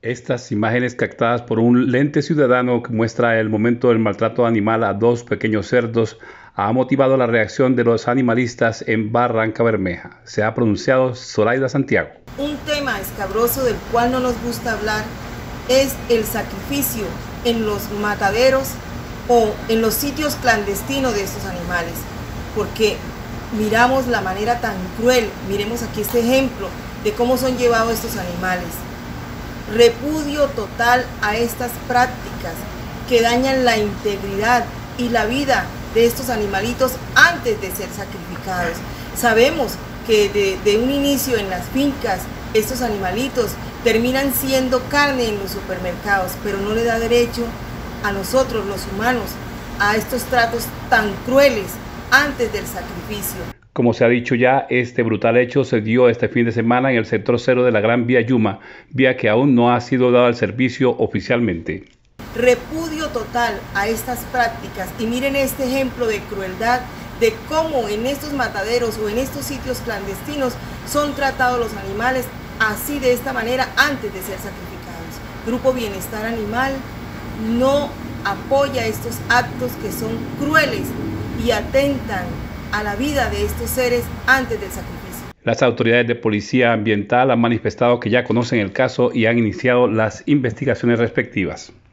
Estas imágenes captadas por un lente ciudadano que muestra el momento del maltrato animal a dos pequeños cerdos ha motivado la reacción de los animalistas en Barrancabermeja. Se ha pronunciado Zoraida Santiago. Un tema escabroso del cual no nos gusta hablar es el sacrificio en los mataderos o en los sitios clandestinos de estos animales, porque miramos la manera tan cruel, miremos aquí este ejemplo de cómo son llevados estos animales. Repudio total a estas prácticas que dañan la integridad y la vida de estos animalitos antes de ser sacrificados. Sabemos que de un inicio en las fincas estos animalitos terminan siendo carne en los supermercados, pero no le da derecho a nosotros los humanos a estos tratos tan crueles antes del sacrificio. Como se ha dicho ya, este brutal hecho se dio este fin de semana en el sector 0 de la Gran Vía Yuma, vía que aún no ha sido dada al servicio oficialmente. Repudio total a estas prácticas, y miren este ejemplo de crueldad de cómo en estos mataderos o en estos sitios clandestinos son tratados los animales así, de esta manera, antes de ser sacrificados. Grupo Bienestar Animal no apoya estos actos que son crueles y atentan a la vida de estos seres antes del sacrificio. Las autoridades de policía ambiental han manifestado que ya conocen el caso y han iniciado las investigaciones respectivas.